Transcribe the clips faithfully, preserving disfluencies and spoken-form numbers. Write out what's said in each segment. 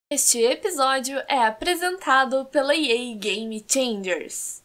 Este episódio é apresentado pela E A Game Changers.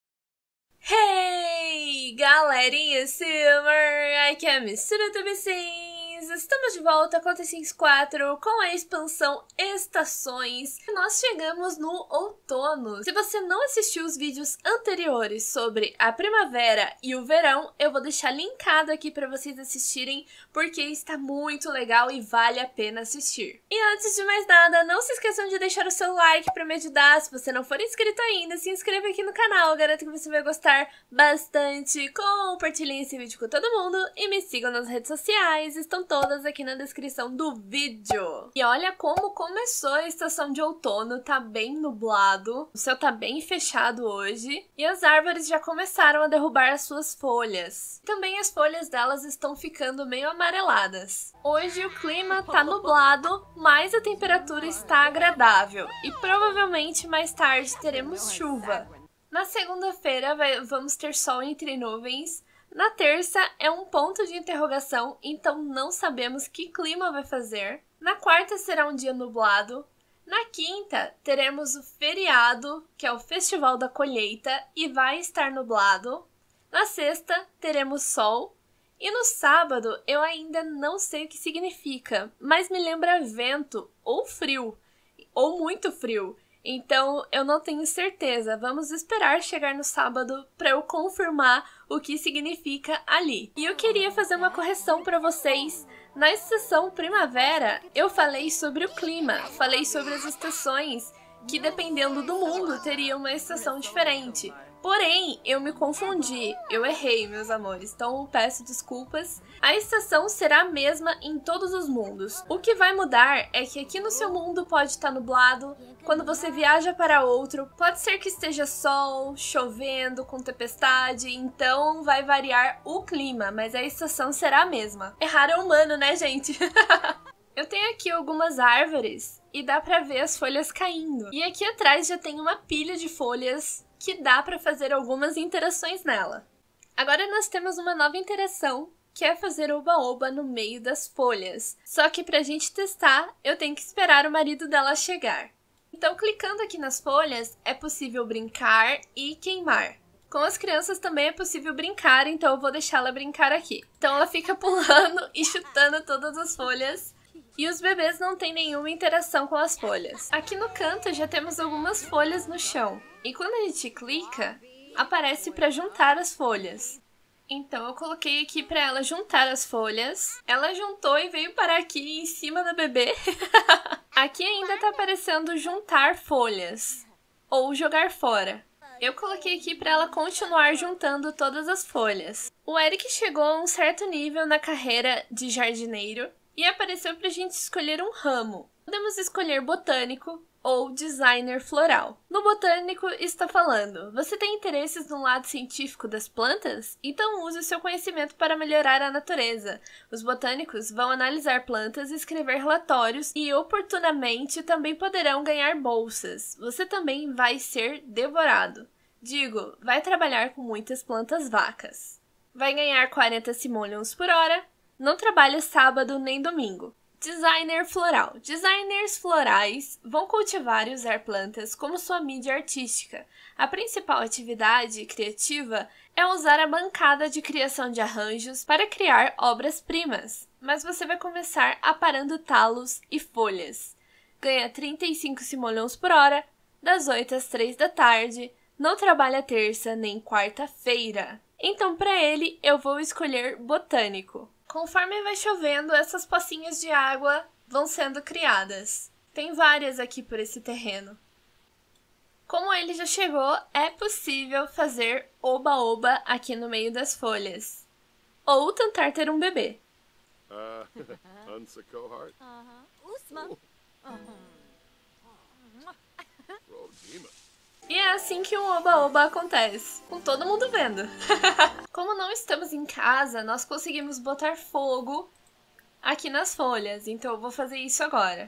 Hey, galerinha Silver! Aqui é a Mistura do B Sims. Estamos de volta com The Sims quatro com a expansão Estações. E nós chegamos no outono. Se você não assistiu os vídeos anteriores sobre a primavera e o verão, eu vou deixar linkado aqui para vocês assistirem, porque está muito legal e vale a pena assistir. E antes de mais nada, não se esqueçam de deixar o seu like para me ajudar. Se você não for inscrito ainda, se inscreva aqui no canal. Garanto que você vai gostar bastante. Compartilhem esse vídeo com todo mundo e me sigam nas redes sociais. Estão todas aqui na descrição do vídeo. E olha como começou a estação de outono. Tá bem nublado. O céu tá bem fechado hoje. E as árvores já começaram a derrubar as suas folhas. Também as folhas delas estão ficando meio amareladas. Hoje o clima tá nublado, mas a temperatura está agradável. E provavelmente mais tarde teremos chuva. Na segunda-feira vamos ter sol entre nuvens. Na terça é um ponto de interrogação, então não sabemos que clima vai fazer. Na quarta será um dia nublado. Na quinta teremos o feriado, que é o Festival da Colheita, e vai estar nublado. Na sexta teremos sol. E no sábado eu ainda não sei o que significa, mas me lembra vento ou frio, ou muito frio. Então, eu não tenho certeza. Vamos esperar chegar no sábado para eu confirmar o que significa ali. E eu queria fazer uma correção para vocês. Na estação primavera, eu falei sobre o clima, falei sobre as estações, que dependendo do mundo teria uma estação diferente. Porém, eu me confundi, eu errei, meus amores, então peço desculpas. A estação será a mesma em todos os mundos. O que vai mudar é que aqui no seu mundo pode estar nublado, quando você viaja para outro, pode ser que esteja sol, chovendo, com tempestade, então vai variar o clima, mas a estação será a mesma. Errar é humano, né, gente? Eu tenho aqui algumas árvores e dá pra ver as folhas caindo. E aqui atrás já tem uma pilha de folhas que dá pra fazer algumas interações nela. Agora nós temos uma nova interação, que é fazer oba-oba no meio das folhas. Só que pra gente testar, eu tenho que esperar o marido dela chegar. Então, clicando aqui nas folhas, é possível brincar e queimar. Com as crianças também é possível brincar, então eu vou deixá-la brincar aqui. Então ela fica pulando e chutando todas as folhas. E os bebês não têm nenhuma interação com as folhas. Aqui no canto já temos algumas folhas no chão. E quando a gente clica, aparece para juntar as folhas. Então eu coloquei aqui para ela juntar as folhas. Ela juntou e veio parar aqui em cima da bebê. Aqui ainda tá aparecendo juntar folhas. Ou jogar fora. Eu coloquei aqui para ela continuar juntando todas as folhas. O Eric chegou a um certo nível na carreira de jardineiro. E apareceu pra gente escolher um ramo. Podemos escolher botânico ou designer floral. No botânico está falando: você tem interesses no lado científico das plantas? Então use o seu conhecimento para melhorar a natureza. Os botânicos vão analisar plantas e escrever relatórios e oportunamente também poderão ganhar bolsas. Você também vai ser devorado. Digo, vai trabalhar com muitas plantas vacas. Vai ganhar quarenta simoleons por hora. Não trabalha sábado nem domingo. Designer floral. Designers florais vão cultivar e usar plantas como sua mídia artística. A principal atividade criativa é usar a bancada de criação de arranjos para criar obras-primas. Mas você vai começar aparando talos e folhas. Ganha trinta e cinco simoleons por hora, das oito às três da tarde. Não trabalha terça nem quarta-feira. Então, para ele, eu vou escolher botânico. Conforme vai chovendo, essas pocinhas de água vão sendo criadas. Tem várias aqui por esse terreno. Como ele já chegou, é possível fazer oba-oba aqui no meio das folhas. Ou tentar ter um bebê. E é assim que um oba-oba acontece, com todo mundo vendo. Como não estamos em casa, nós conseguimos botar fogo aqui nas folhas, então eu vou fazer isso agora.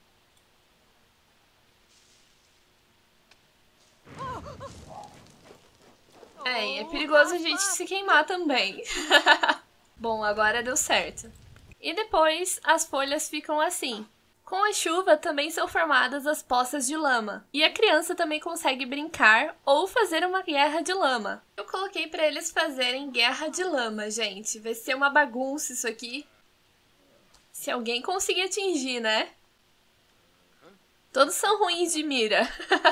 É, é perigoso a gente se queimar também. Bom, agora deu certo. E depois as folhas ficam assim. Com a chuva também são formadas as poças de lama, e a criança também consegue brincar ou fazer uma guerra de lama. Eu coloquei para eles fazerem guerra de lama, gente. Vai ser uma bagunça isso aqui. Se alguém conseguir atingir, né? Todos são ruins de mira.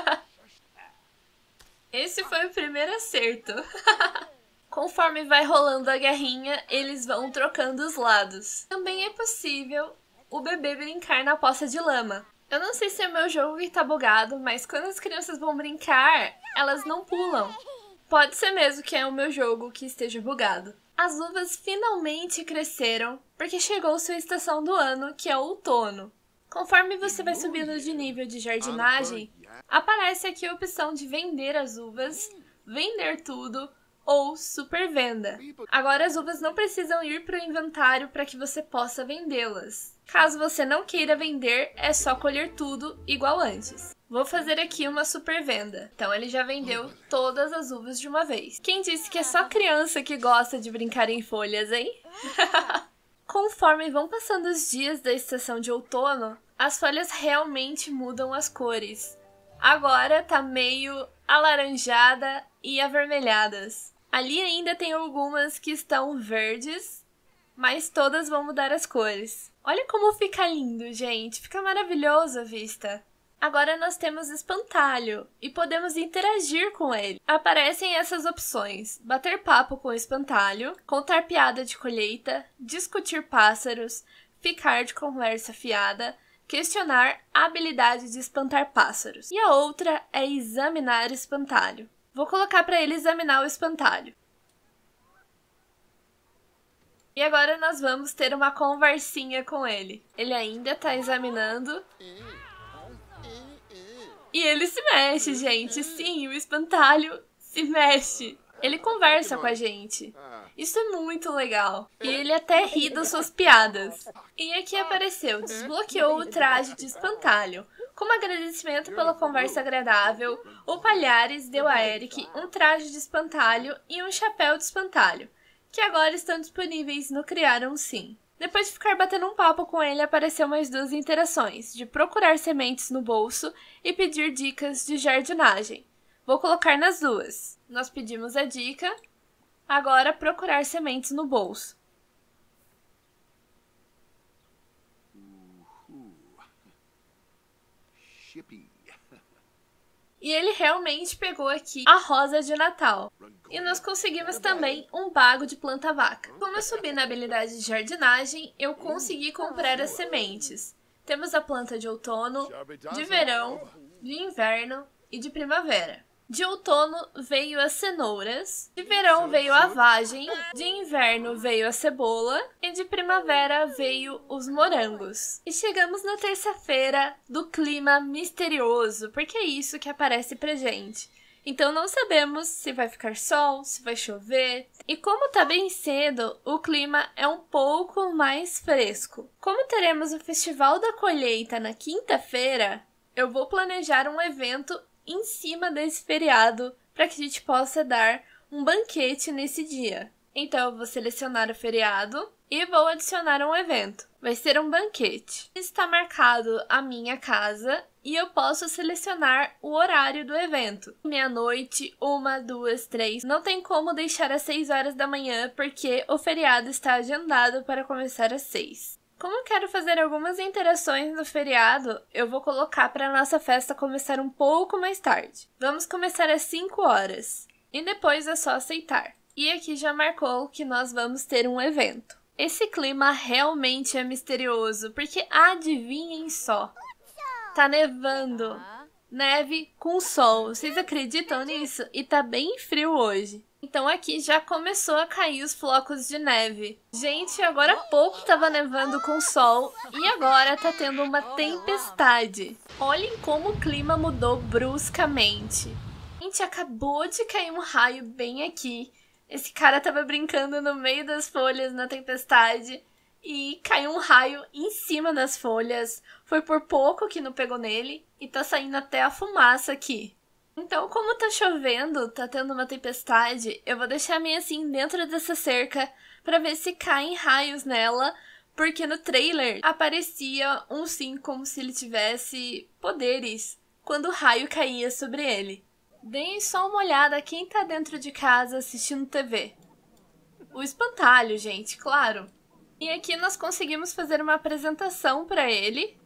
Esse foi o primeiro acerto. Conforme vai rolando a guerrinha, eles vão trocando os lados. Também é possível o bebê brincar na poça de lama. Eu não sei se é o meu jogo que tá bugado, mas quando as crianças vão brincar, elas não pulam. Pode ser mesmo que é o meu jogo que esteja bugado. As uvas finalmente cresceram, porque chegou sua estação do ano, que é o outono. Conforme você vai subindo de nível de jardinagem, aparece aqui a opção de vender as uvas, vender tudo ou super venda. Agora as uvas não precisam ir para o inventário para que você possa vendê-las. Caso você não queira vender, é só colher tudo igual antes. Vou fazer aqui uma super venda. Então ele já vendeu todas as uvas de uma vez. Quem disse que é só criança que gosta de brincar em folhas, hein? Conforme vão passando os dias da estação de outono, as folhas realmente mudam as cores. Agora tá meio alaranjada e avermelhadas. Ali ainda tem algumas que estão verdes, mas todas vão mudar as cores. Olha como fica lindo, gente. Fica maravilhoso a vista. Agora nós temos espantalho e podemos interagir com ele. Aparecem essas opções: bater papo com o espantalho, contar piada de colheita, discutir pássaros, ficar de conversa fiada, questionar a habilidade de espantar pássaros. E a outra é examinar espantalho. Vou colocar para ele examinar o espantalho. E agora nós vamos ter uma conversinha com ele. Ele ainda está examinando. E ele se mexe, gente. Sim, o espantalho se mexe. Ele conversa com a gente. Isso é muito legal. E ele até ri das suas piadas. E aqui apareceu: desbloqueou o traje de espantalho. Como agradecimento pela conversa agradável, o Palhares deu a Eric um traje de espantalho e um chapéu de espantalho, que agora estão disponíveis no Criar um Sim. Depois de ficar batendo um papo com ele, apareceu mais duas interações, de procurar sementes no bolso e pedir dicas de jardinagem. Vou colocar nas duas. Nós pedimos a dica, agora procurar sementes no bolso. E ele realmente pegou aqui a rosa de Natal. E nós conseguimos também um bago de planta-vaca. Como eu subi na habilidade de jardinagem, eu consegui comprar as sementes. Temos a planta de outono, de verão, de inverno e de primavera. De outono veio as cenouras, de verão veio a vagem, de inverno veio a cebola e de primavera veio os morangos. E chegamos na terça-feira do clima misterioso, porque é isso que aparece pra gente. Então não sabemos se vai ficar sol, se vai chover. E como tá bem cedo, o clima é um pouco mais fresco. Como teremos o Festival da Colheita na quinta-feira, eu vou planejar um evento em cima desse feriado para que a gente possa dar um banquete nesse dia. Então eu vou selecionar o feriado e vou adicionar um evento. Vai ser um banquete. Está marcado a minha casa e eu posso selecionar o horário do evento. Meia-noite, uma, duas, três. Não tem como deixar às seis horas da manhã porque o feriado está agendado para começar às seis. Como eu quero fazer algumas interações no feriado, eu vou colocar para a nossa festa começar um pouco mais tarde. Vamos começar às cinco horas. E depois é só aceitar. E aqui já marcou que nós vamos ter um evento. Esse clima realmente é misterioso, porque adivinhem só. Tá nevando. Neve com sol. Vocês acreditam nisso? E tá bem frio hoje. Então aqui já começou a cair os flocos de neve. Gente, agora há pouco tava nevando com sol e agora tá tendo uma tempestade. Olhem como o clima mudou bruscamente. Gente, acabou de cair um raio bem aqui. Esse cara tava brincando no meio das folhas na tempestade e caiu um raio em cima das folhas. Foi por pouco que não pegou nele e tá saindo até a fumaça aqui. Então, como tá chovendo, tá tendo uma tempestade, eu vou deixar a minha assim dentro dessa cerca pra ver se caem raios nela, porque no trailer aparecia um Sim como se ele tivesse poderes quando o raio caía sobre ele. Deem só uma olhada quem tá dentro de casa assistindo T V. O espantalho, gente, claro. E aqui nós conseguimos fazer uma apresentação para ele.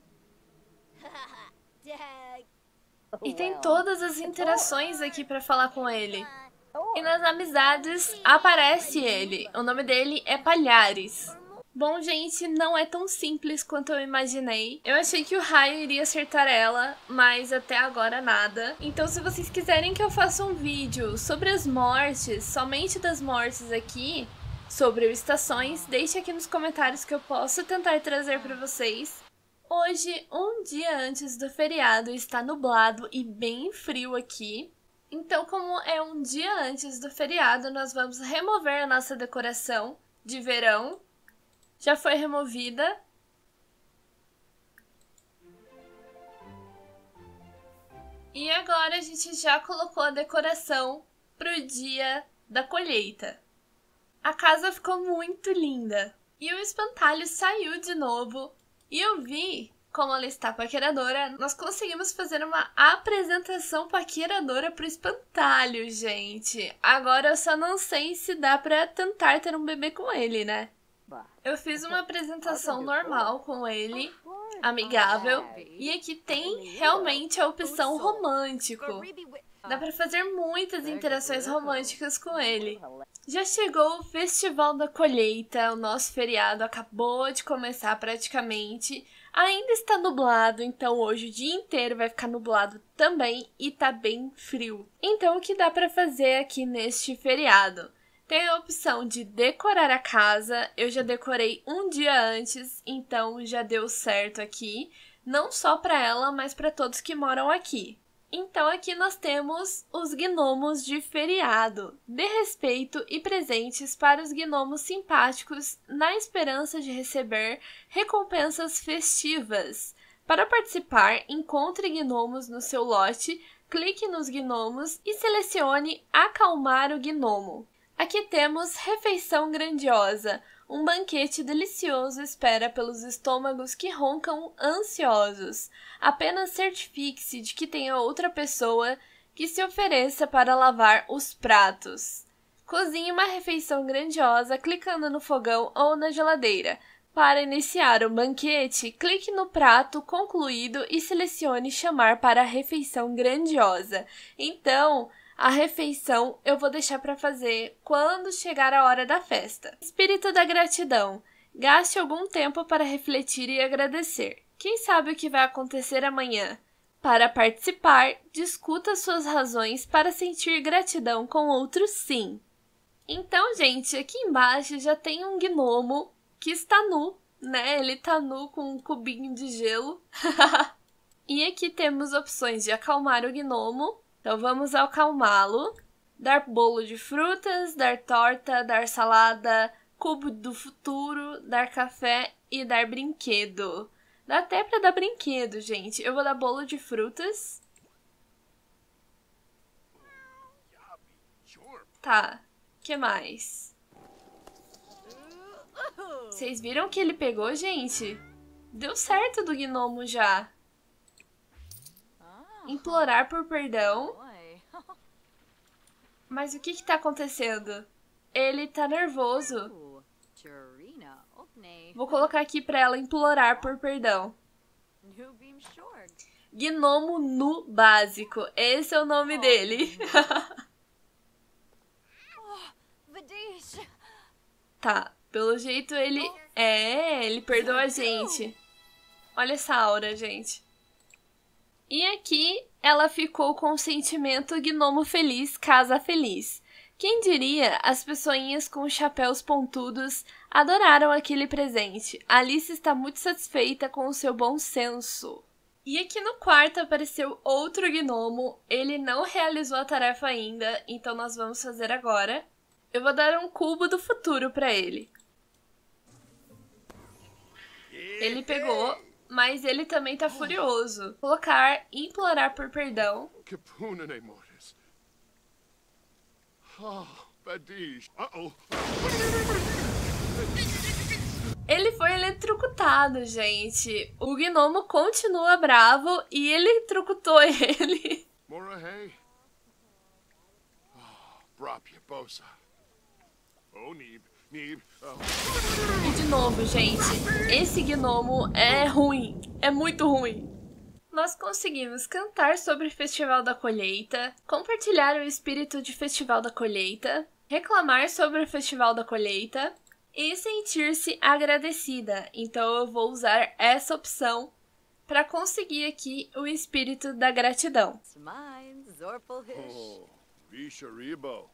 E tem todas as interações aqui para falar com ele. E nas amizades aparece ele. O nome dele é Palhares. Bom, gente, não é tão simples quanto eu imaginei. Eu achei que o raio iria acertar ela, mas até agora nada. Então, se vocês quiserem que eu faça um vídeo sobre as mortes, somente das mortes aqui, sobre estações, deixe aqui nos comentários que eu posso tentar trazer para vocês. Hoje, um dia antes do feriado, está nublado e bem frio aqui. Então, como é um dia antes do feriado, nós vamos remover a nossa decoração de verão. Já foi removida. E agora a gente já colocou a decoração pro dia da colheita. A casa ficou muito linda. E o espantalho saiu de novo. E eu vi, como ela está paqueradora, nós conseguimos fazer uma apresentação paqueradora pro espantalho, gente. Agora eu só não sei se dá pra tentar ter um bebê com ele, né? Eu fiz uma apresentação normal com ele, amigável, e aqui tem realmente a opção romântico. Dá pra fazer muitas interações românticas com ele. Já chegou o Festival da Colheita, o nosso feriado acabou de começar praticamente. Ainda está nublado, então hoje o dia inteiro vai ficar nublado também e tá bem frio. Então o que dá pra fazer aqui neste feriado? Tem a opção de decorar a casa, eu já decorei um dia antes, então já deu certo aqui. Não só para ela, mas para todos que moram aqui. Então aqui nós temos os gnomos de feriado. Dê respeito e presentes para os gnomos simpáticos na esperança de receber recompensas festivas. Para participar, encontre gnomos no seu lote, clique nos gnomos e selecione Acalmar o Gnomo. Aqui temos Refeição Grandiosa. Um banquete delicioso espera pelos estômagos que roncam ansiosos. Apenas certifique-se de que tenha outra pessoa que se ofereça para lavar os pratos. Cozinhe uma refeição grandiosa clicando no fogão ou na geladeira. Para iniciar o banquete, clique no prato concluído e selecione Chamar para a refeição grandiosa. Então, a refeição eu vou deixar para fazer quando chegar a hora da festa. Espírito da gratidão. Gaste algum tempo para refletir e agradecer. Quem sabe o que vai acontecer amanhã? Para participar, discuta suas razões para sentir gratidão com outros sim. Então, gente, aqui embaixo já tem um gnomo que está nu, né? Ele está nu com um cubinho de gelo. E aqui temos opções de acalmar o gnomo. Então vamos acalmá-lo, dar bolo de frutas, dar torta, dar salada, cubo do futuro, dar café e dar brinquedo. Dá até pra dar brinquedo, gente. Eu vou dar bolo de frutas. Tá, que mais? Vocês viram que ele pegou, gente? Deu certo do gnomo já. Implorar por perdão. Mas o que que tá acontecendo? Ele tá nervoso. Vou colocar aqui pra ela implorar por perdão. Gnomo nu básico. Esse é o nome dele. Tá, pelo jeito ele... É, ele perdoa a gente. Olha essa aura, gente. E aqui ela ficou com o sentimento gnomo feliz, casa feliz. Quem diria, as pessoinhas com chapéus pontudos adoraram aquele presente. Alice está muito satisfeita com o seu bom senso. E aqui no quarto apareceu outro gnomo. Ele não realizou a tarefa ainda, então nós vamos fazer agora. Eu vou dar um cubo do futuro para ele. Ele pegou... Mas ele também tá furioso. Colocar, implorar por perdão. Ele foi eletrocutado, gente. O gnomo continua bravo e ele eletrocutou ele. Morahei. Brapia Bosa. Oh, Nib, Nib. E de novo, gente, esse gnomo é ruim. É muito ruim. Nós conseguimos cantar sobre o Festival da Colheita, compartilhar o espírito de Festival da Colheita, reclamar sobre o Festival da Colheita e sentir-se agradecida. Então eu vou usar essa opção para conseguir aqui o espírito da gratidão. Oh, Visha Ribo.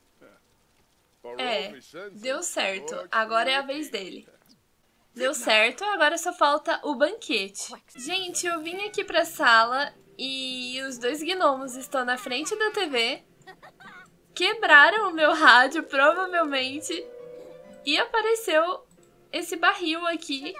É, deu certo. Agora é a vez dele. Deu certo, agora só falta o banquete. Gente, eu vim aqui pra sala e os dois gnomos estão na frente da T V, quebraram o meu rádio, provavelmente, e apareceu esse barril aqui.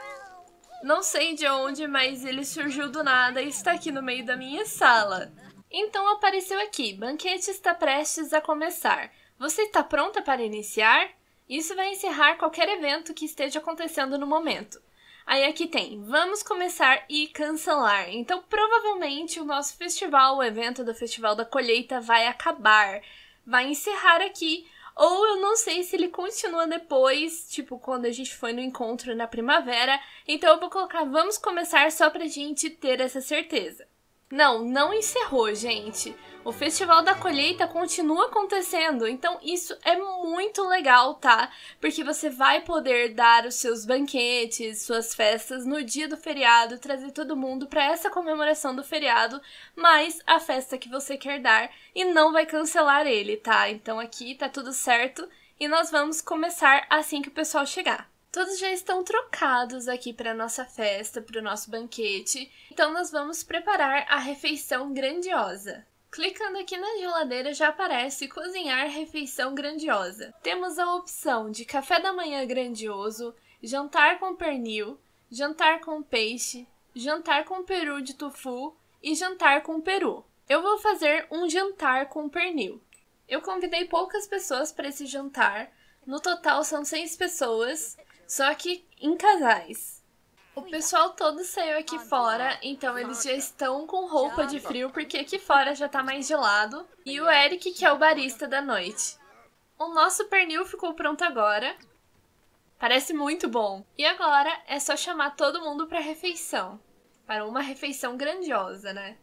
Não sei de onde, mas ele surgiu do nada e está aqui no meio da minha sala. Então apareceu aqui, banquete está prestes a começar. Você está pronta para iniciar? Isso vai encerrar qualquer evento que esteja acontecendo no momento. Aí aqui tem, vamos começar e cancelar. Então provavelmente o nosso festival, o evento do Festival da Colheita vai acabar. Vai encerrar aqui. Ou eu não sei se ele continua depois, tipo quando a gente foi no encontro na primavera. Então eu vou colocar vamos começar só pra gente ter essa certeza. Não, não encerrou, gente. O Festival da Colheita continua acontecendo, então isso é muito legal, tá? Porque você vai poder dar os seus banquetes, suas festas no dia do feriado, trazer todo mundo para essa comemoração do feriado, mais a festa que você quer dar e não vai cancelar ele, tá? Então aqui tá tudo certo e nós vamos começar assim que o pessoal chegar. Todos já estão trocados aqui para nossa festa, para o nosso banquete, então nós vamos preparar a refeição grandiosa. Clicando aqui na geladeira já aparece cozinhar refeição grandiosa. Temos a opção de café da manhã grandioso, jantar com pernil, jantar com peixe, jantar com peru de tofu e jantar com peru. Eu vou fazer um jantar com pernil. Eu convidei poucas pessoas para esse jantar, no total são seis pessoas, só que em casais. O pessoal todo saiu aqui fora, então eles já estão com roupa de frio porque aqui fora já tá mais gelado. E o Eric, que é o barista da noite. O nosso pernil ficou pronto agora. Parece muito bom. E agora é só chamar todo mundo para refeição. Para uma refeição grandiosa, né?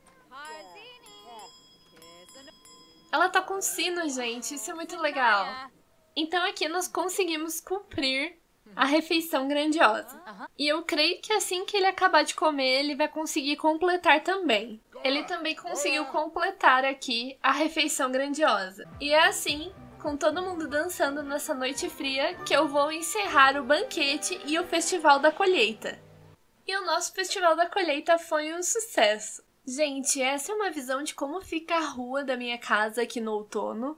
Ela tá com sino, gente. Isso é muito legal. Então aqui nós conseguimos cumprir a refeição grandiosa. E eu creio que assim que ele acabar de comer, ele vai conseguir completar também. Ele também conseguiu completar aqui a refeição grandiosa. E é assim, com todo mundo dançando nessa noite fria, que eu vou encerrar o banquete e o Festival da Colheita. E o nosso Festival da Colheita foi um sucesso. Gente, essa é uma visão de como fica a rua da minha casa aqui no outono.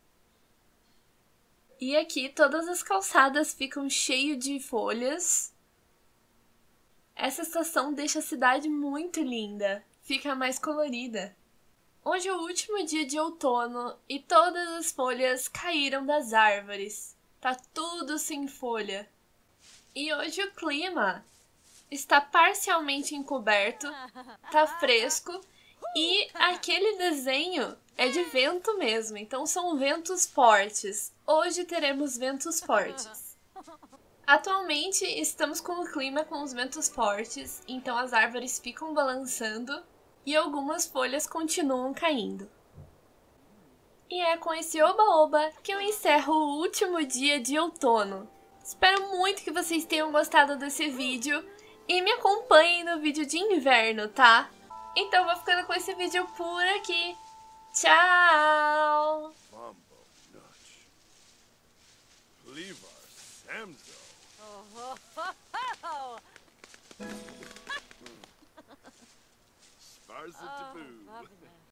E aqui todas as calçadas ficam cheias de folhas. Essa estação deixa a cidade muito linda, fica mais colorida. Hoje é o último dia de outono e todas as folhas caíram das árvores. Tá tudo sem folha. E hoje o clima está parcialmente encoberto, tá fresco e aquele desenho é de vento mesmo, então são ventos fortes. Hoje teremos ventos fortes. Atualmente estamos com o clima com os ventos fortes, então as árvores ficam balançando e algumas folhas continuam caindo. E é com esse oba-oba que eu encerro o último dia de outono. Espero muito que vocês tenham gostado desse vídeo e me acompanhem no vídeo de inverno, tá? Então vou ficando com esse vídeo por aqui. Tchau! Mambo Nutch. Levar Samzo. Sparza Taboo.